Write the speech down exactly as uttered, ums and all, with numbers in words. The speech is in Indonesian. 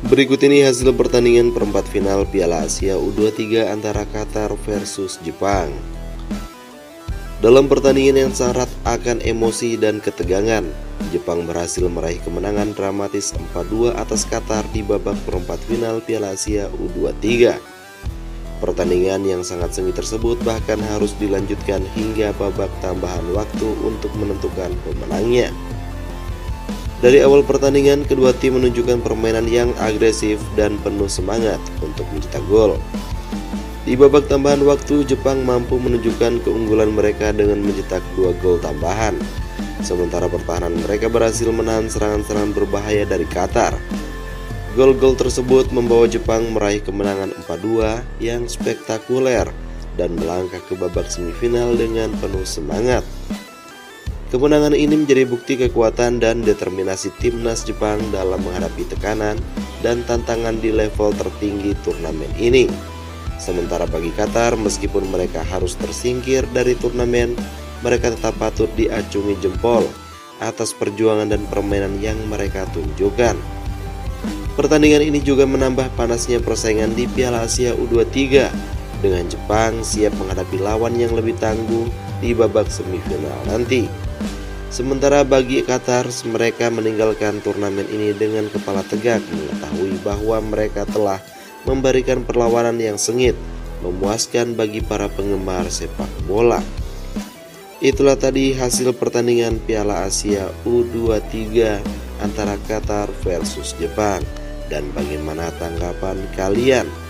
Berikut ini hasil pertandingan perempat final Piala Asia U dua puluh tiga antara Qatar versus Jepang. Dalam pertandingan yang syarat akan emosi dan ketegangan, Jepang berhasil meraih kemenangan dramatis empat dua atas Qatar di babak perempat final Piala Asia U dua puluh tiga. Pertandingan yang sangat sengit tersebut bahkan harus dilanjutkan hingga babak tambahan waktu untuk menentukan pemenangnya. Dari awal pertandingan, kedua tim menunjukkan permainan yang agresif dan penuh semangat untuk mencetak gol. Di babak tambahan waktu, Jepang mampu menunjukkan keunggulan mereka dengan mencetak dua gol tambahan. Sementara pertahanan mereka berhasil menahan serangan-serangan berbahaya dari Qatar. Gol-gol tersebut membawa Jepang meraih kemenangan empat dua yang spektakuler dan melangkah ke babak semifinal dengan penuh semangat. Kemenangan ini menjadi bukti kekuatan dan determinasi timnas Jepang dalam menghadapi tekanan dan tantangan di level tertinggi turnamen ini. Sementara bagi Qatar, meskipun mereka harus tersingkir dari turnamen, mereka tetap patut diacungi jempol atas perjuangan dan permainan yang mereka tunjukkan. Pertandingan ini juga menambah panasnya persaingan di Piala Asia U dua puluh tiga, dengan Jepang siap menghadapi lawan yang lebih tangguh di babak semifinal nanti. Sementara bagi Qatar, mereka meninggalkan turnamen ini dengan kepala tegak, mengetahui bahwa mereka telah memberikan perlawanan yang sengit, memuaskan bagi para penggemar sepak bola. Itulah tadi hasil pertandingan Piala Asia U dua puluh tiga antara Qatar versus Jepang. Dan bagaimana tanggapan kalian?